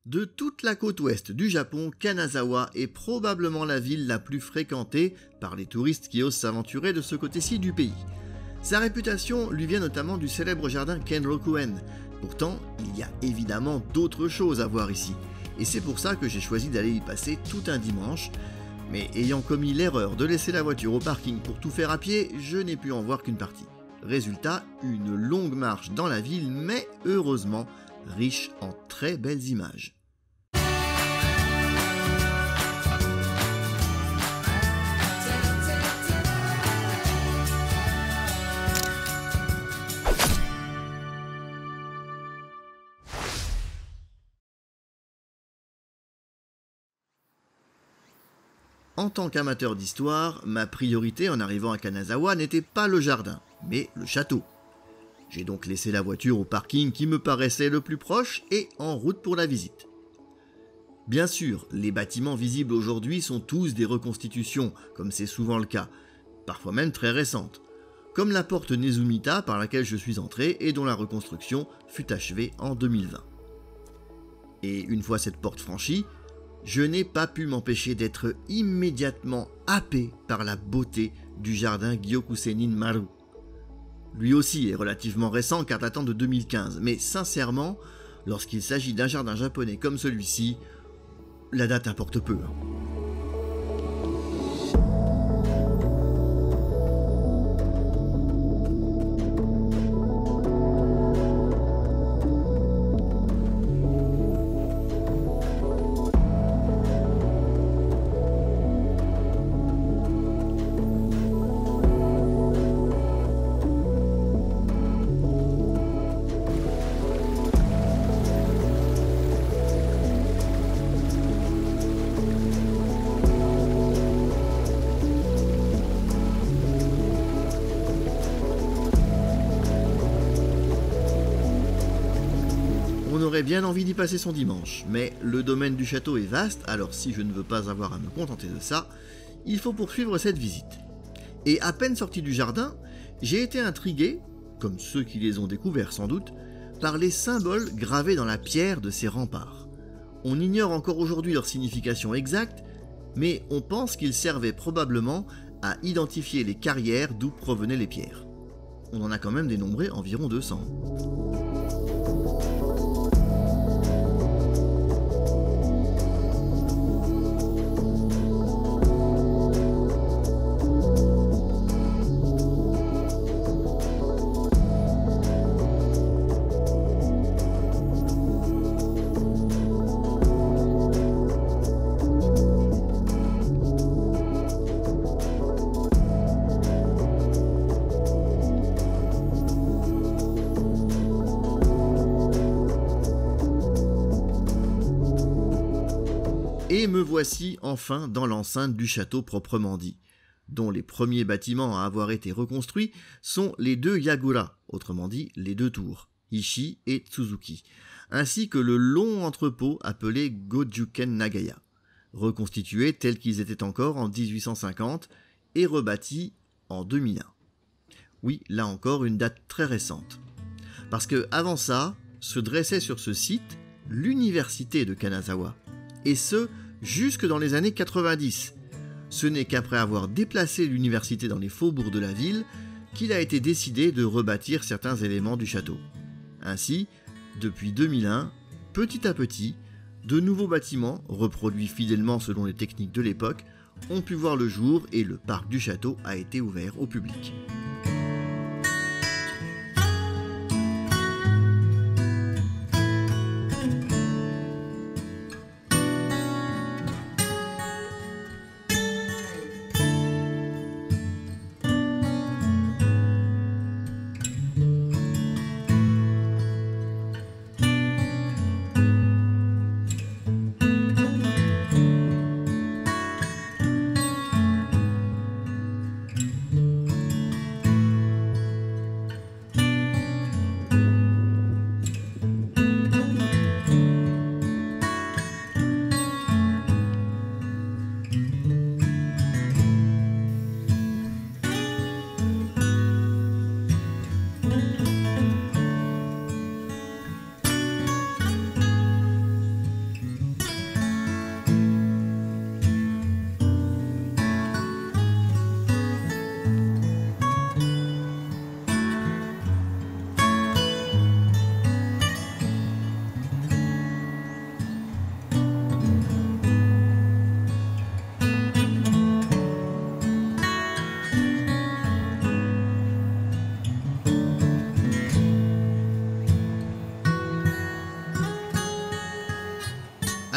De toute la côte ouest du Japon, Kanazawa est probablement la ville la plus fréquentée par les touristes qui osent s'aventurer de ce côté-ci du pays. Sa réputation lui vient notamment du célèbre jardin Kenrokuen. Pourtant, il y a évidemment d'autres choses à voir ici. Et c'est pour ça que j'ai choisi d'aller y passer tout un dimanche. Mais ayant commis l'erreur de laisser la voiture au parking pour tout faire à pied, je n'ai pu en voir qu'une partie. Résultat, une longue marche dans la ville, mais heureusement riche en très belles images. En tant qu'amateur d'histoire, ma priorité en arrivant à Kanazawa n'était pas le jardin, mais le château. J'ai donc laissé la voiture au parking qui me paraissait le plus proche et en route pour la visite. Bien sûr, les bâtiments visibles aujourd'hui sont tous des reconstitutions, comme c'est souvent le cas, parfois même très récentes, comme la porte Nezumita par laquelle je suis entré et dont la reconstruction fut achevée en 2020. Et une fois cette porte franchie, je n'ai pas pu m'empêcher d'être immédiatement happé par la beauté du jardin Gyokusenin Maru. Lui aussi est relativement récent car datant de 2015, mais sincèrement, lorsqu'il s'agit d'un jardin japonais comme celui-ci, la date importe peu. On aurait bien envie d'y passer son dimanche, mais le domaine du château est vaste, alors si je ne veux pas avoir à me contenter de ça, il faut poursuivre cette visite. Et à peine sorti du jardin, j'ai été intrigué, comme ceux qui les ont découverts sans doute, par les symboles gravés dans la pierre de ces remparts. On ignore encore aujourd'hui leur signification exacte, mais on pense qu'ils servaient probablement à identifier les carrières d'où provenaient les pierres. On en a quand même dénombré environ 200. Et me voici enfin dans l'enceinte du château proprement dit, dont les premiers bâtiments à avoir été reconstruits sont les deux Yagura, autrement dit les deux tours, Ishii et Tsuzuki, ainsi que le long entrepôt appelé Gojuken Nagaya, reconstitués tels qu'ils étaient encore en 1850 et rebâtis en 2001. Oui, là encore une date très récente. Parce que avant ça, se dressait sur ce site l'université de Kanazawa, et ce, jusque dans les années 90. Ce n'est qu'après avoir déplacé l'université dans les faubourgs de la ville qu'il a été décidé de rebâtir certains éléments du château. Ainsi, depuis 2001, petit à petit, de nouveaux bâtiments, reproduits fidèlement selon les techniques de l'époque, ont pu voir le jour et le parc du château a été ouvert au public.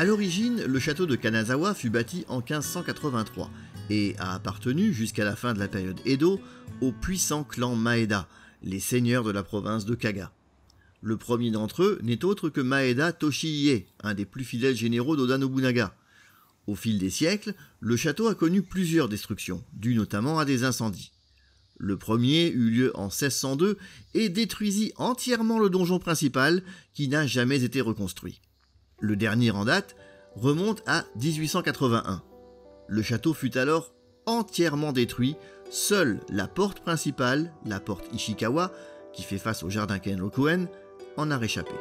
À l'origine, le château de Kanazawa fut bâti en 1583 et a appartenu jusqu'à la fin de la période Edo au puissant clan Maeda, les seigneurs de la province de Kaga. Le premier d'entre eux n'est autre que Maeda Toshihie, un des plus fidèles généraux d'Oda Nobunaga. Au fil des siècles, le château a connu plusieurs destructions, dues notamment à des incendies. Le premier eut lieu en 1602 et détruisit entièrement le donjon principal qui n'a jamais été reconstruit. Le dernier en date remonte à 1881. Le château fut alors entièrement détruit, seule la porte principale, la porte Ishikawa, qui fait face au jardin Kenrokuen, en a réchappé.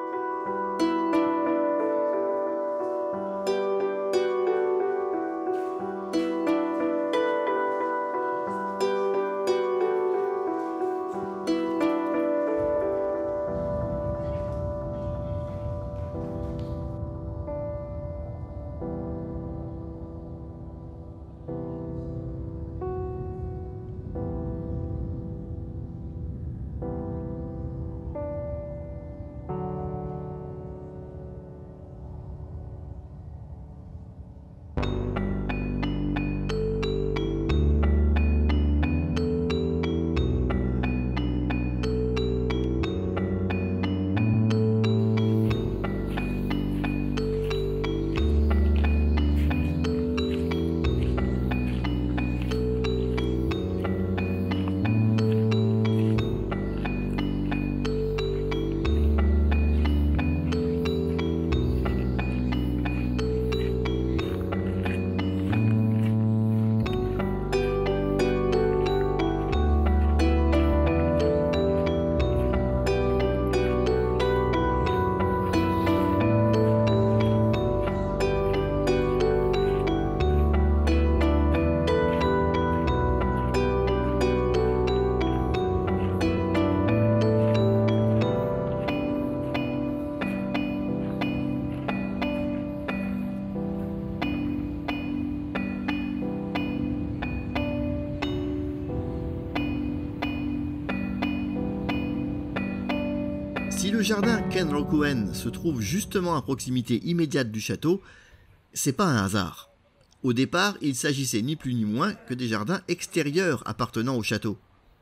Si le jardin Kenrokuen se trouve justement à proximité immédiate du château, c'est pas un hasard. Au départ, il s'agissait ni plus ni moins que des jardins extérieurs appartenant au château.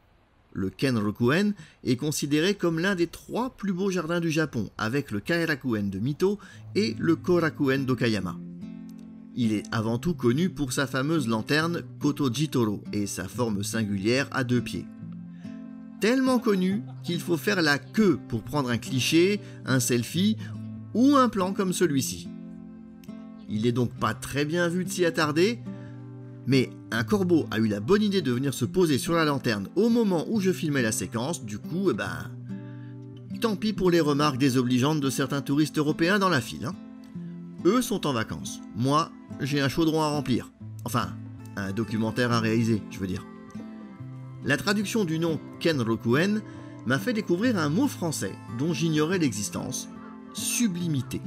Le Kenrokuen est considéré comme l'un des 3 plus beaux jardins du Japon, avec le Kairakuen de Mito et le Korakuen d'Okayama. Il est avant tout connu pour sa fameuse lanterne Koto Jitoro et sa forme singulière à 2 pieds. Tellement connu qu'il faut faire la queue pour prendre un cliché, un selfie ou un plan comme celui-ci. Il n'est donc pas très bien vu de s'y attarder, mais un corbeau a eu la bonne idée de venir se poser sur la lanterne au moment où je filmais la séquence, du coup, tant pis pour les remarques désobligeantes de certains touristes européens dans la file. Eux sont en vacances, moi j'ai un chaudron à remplir, enfin, un documentaire à réaliser, je veux dire. La traduction du nom Kenrokuen m'a fait découvrir un mot français dont j'ignorais l'existence, sublimité.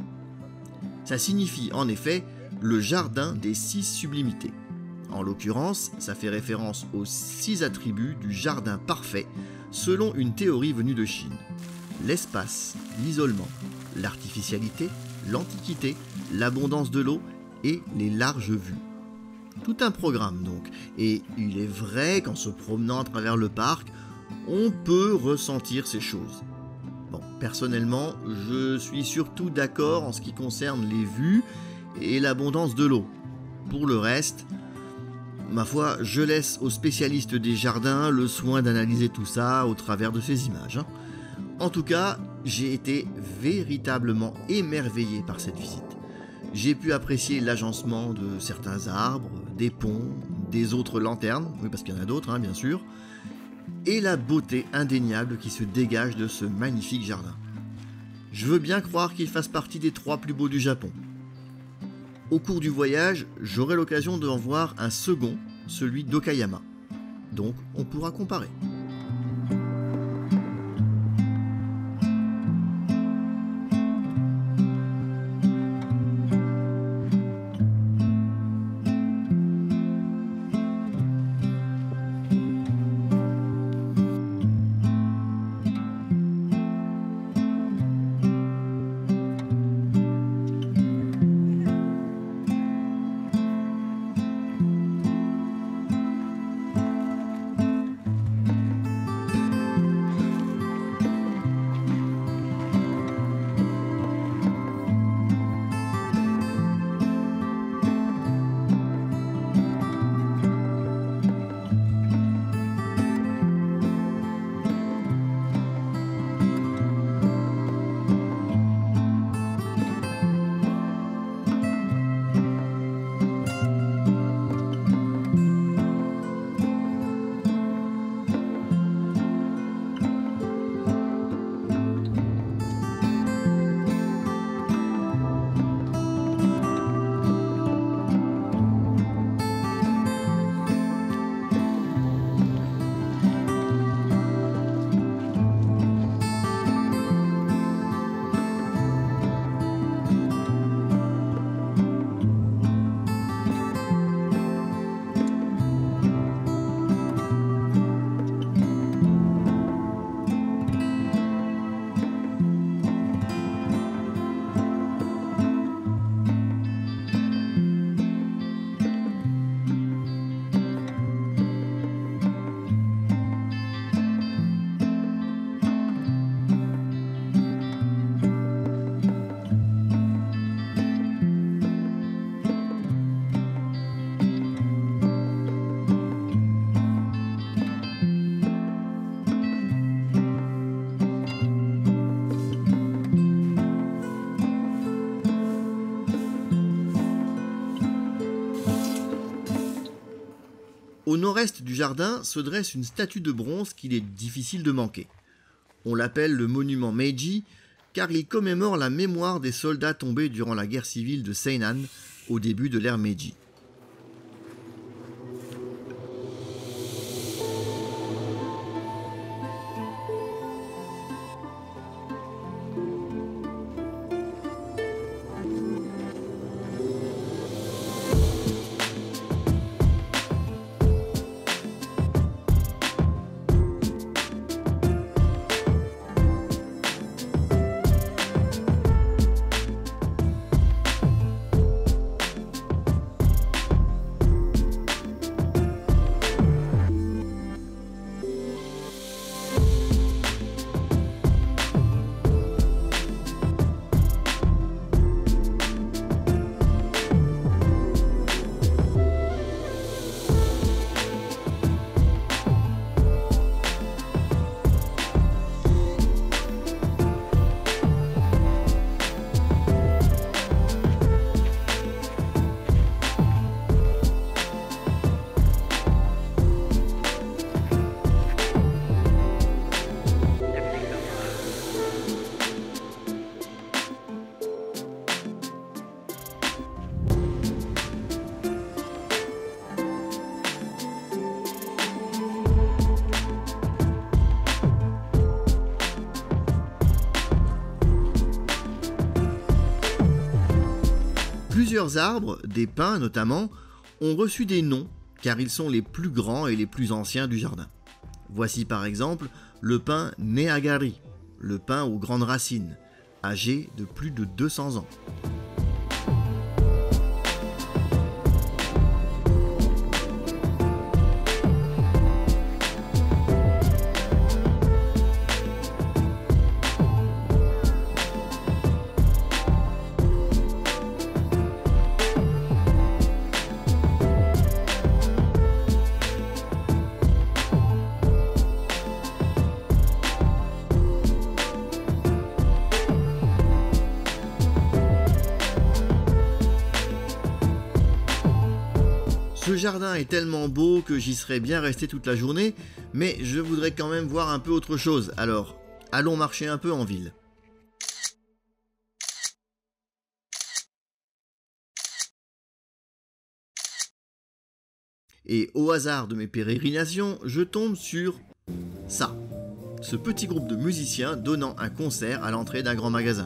Ça signifie en effet le jardin des 6 sublimités. En l'occurrence, ça fait référence aux 6 attributs du jardin parfait selon une théorie venue de Chine. L'espace, l'isolement, l'artificialité, l'antiquité, l'abondance de l'eau et les larges vues. Tout un programme donc, et il est vrai qu'en se promenant à travers le parc, on peut ressentir ces choses. Bon, personnellement, je suis surtout d'accord en ce qui concerne les vues et l'abondance de l'eau. Pour le reste, ma foi, je laisse aux spécialistes des jardins le soin d'analyser tout ça au travers de ces images. En tout cas, j'ai été véritablement émerveillé par cette visite. J'ai pu apprécier l'agencement de certains arbres, des ponts, des autres lanternes, oui parce qu'il y en a d'autres bien sûr, et la beauté indéniable qui se dégage de ce magnifique jardin. Je veux bien croire qu'il fasse partie des 3 plus beaux du Japon. Au cours du voyage, j'aurai l'occasion d'en voir un second, celui d'Okayama. Donc on pourra comparer. Au nord-est du jardin se dresse une statue de bronze qu'il est difficile de manquer. On l'appelle le monument Meiji car il commémore la mémoire des soldats tombés durant la guerre civile de Seinan au début de l'ère Meiji. Plusieurs arbres, des pins notamment, ont reçu des noms car ils sont les plus grands et les plus anciens du jardin. Voici par exemple le pin Neagari, le pin aux grandes racines, âgé de plus de 200 ans. Ce jardin est tellement beau que j'y serais bien resté toute la journée, mais je voudrais quand même voir un peu autre chose, alors allons marcher un peu en ville. Et au hasard de mes pérégrinations, je tombe sur ça, ce petit groupe de musiciens donnant un concert à l'entrée d'un grand magasin.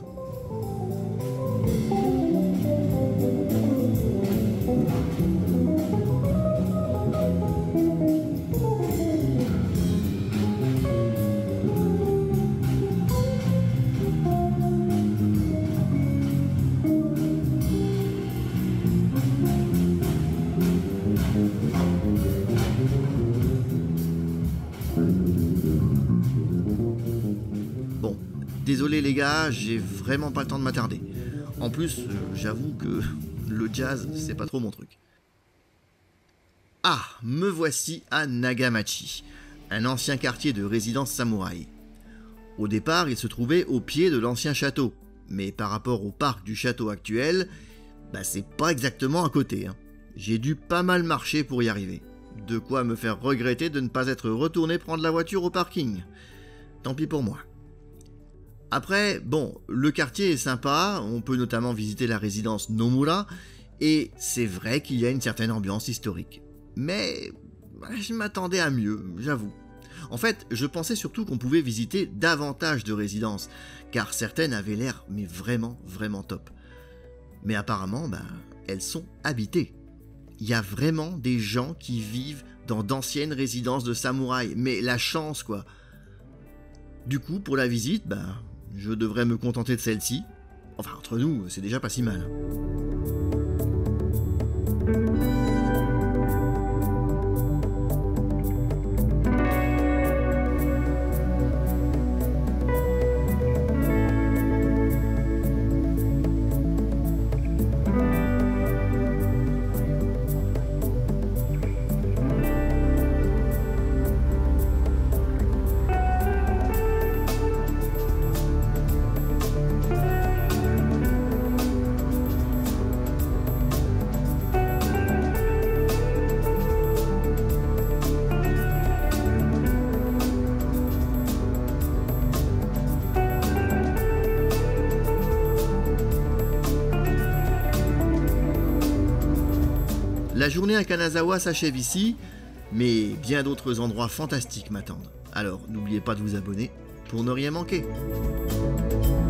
Bon, désolé les gars, j'ai vraiment pas le temps de m'attarder. En plus, j'avoue que le jazz, c'est pas trop mon truc. Ah, me voici à Nagamachi, un ancien quartier de résidence samouraï. Au départ, il se trouvait au pied de l'ancien château, mais par rapport au parc du château actuel, c'est pas exactement à côté. J'ai dû pas mal marcher pour y arriver. De quoi me faire regretter de ne pas être retourné prendre la voiture au parking. Tant pis pour moi. Après, bon, le quartier est sympa, on peut notamment visiter la résidence Nomura, et c'est vrai qu'il y a une certaine ambiance historique. Mais je m'attendais à mieux, j'avoue. En fait, je pensais surtout qu'on pouvait visiter davantage de résidences, car certaines avaient l'air mais vraiment top. Mais apparemment, elles sont habitées. Il y a vraiment des gens qui vivent dans d'anciennes résidences de samouraïs, mais la chance quoi. Du coup, pour la visite, je devrais me contenter de celle-ci. Enfin, entre nous, c'est déjà pas si mal. La journée à Kanazawa s'achève ici, mais bien d'autres endroits fantastiques m'attendent. Alors n'oubliez pas de vous abonner pour ne rien manquer.